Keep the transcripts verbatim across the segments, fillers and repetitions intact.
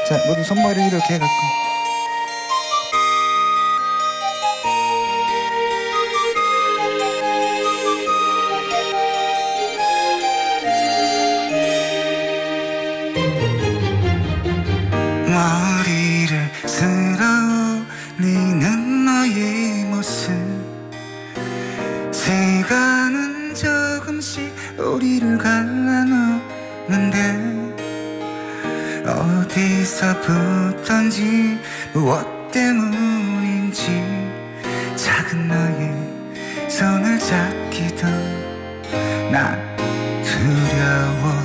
자, 모두 손머리 이렇게 해갖고 머리를 쓸어 올리는 너의 모습, 시간은 조금씩 우리를 갈라놓는데 어디서부턴지 무엇 때문인지 작은 너의 손을 잡기도 난 두려워.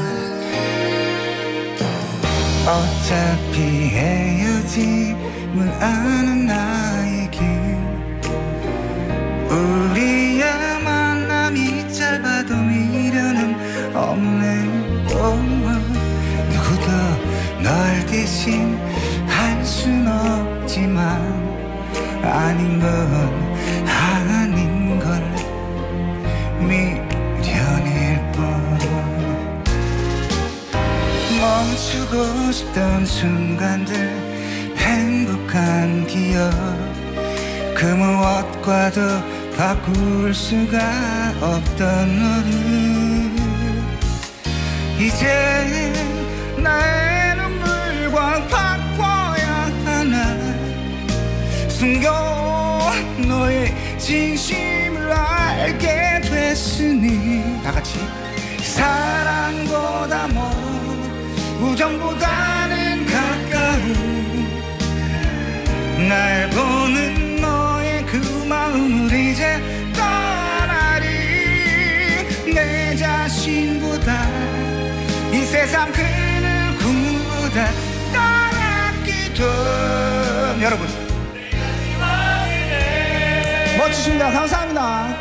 어차피 헤어짐을 아는 나에게 우리의 만남이 짧아도 미련은 없네. 누구도 널 대신 할 순 없지만 아닌 건 아닌 걸 미련일 뿐. 멈추고 싶던 순간들, 행복한 기억, 그 무엇과도 바꿀 수가 없던 너를 이제 나의 눈물과 바꿔야 하나. 숨겨 너의 진심을 알게 됐으니 다같이 사랑보다 먼 우정보다는 가까운 날 보는 너의 그 마음을 이제 떠나리. 내 자신보다 이 세상 그 누구보다 떠났기도. 여러분 멋지십니다. 감사합니다.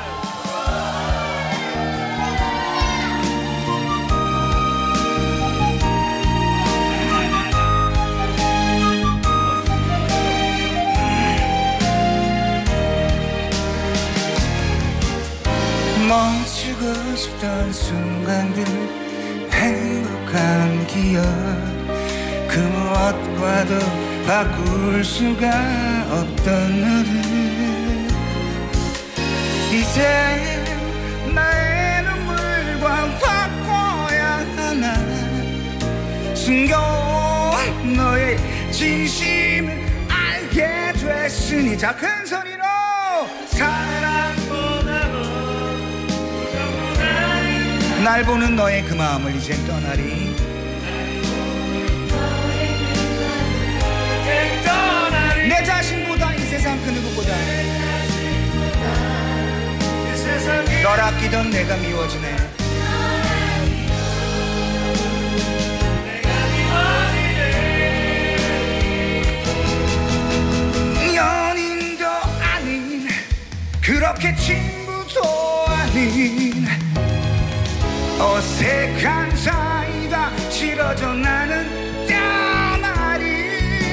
멈추고 싶던 순간들, 행복한 기억, 그 무엇과도 바꿀 수가 없던 너를 이제 나의 눈물과 바꿔야 하나. 숨겨 너의 진심을 알게 됐으니 자, 큰 소리로 사랑보다도 날 보는 너의 그 마음을 이젠 떠나리. 내 자신보다 이 세상 그 누구보다 널 아끼던 내가 미워지네. 연인도 아닌 그렇게 친구도 아닌 어색한 사이가 싫어져 나는 떠나리.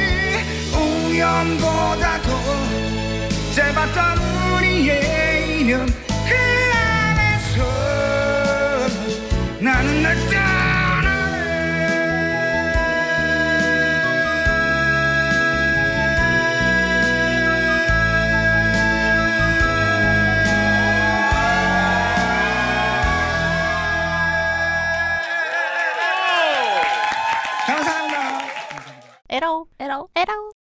우연보다도 짧았던 우리의 인연 그 안에서 나는 널 에러 에러 에러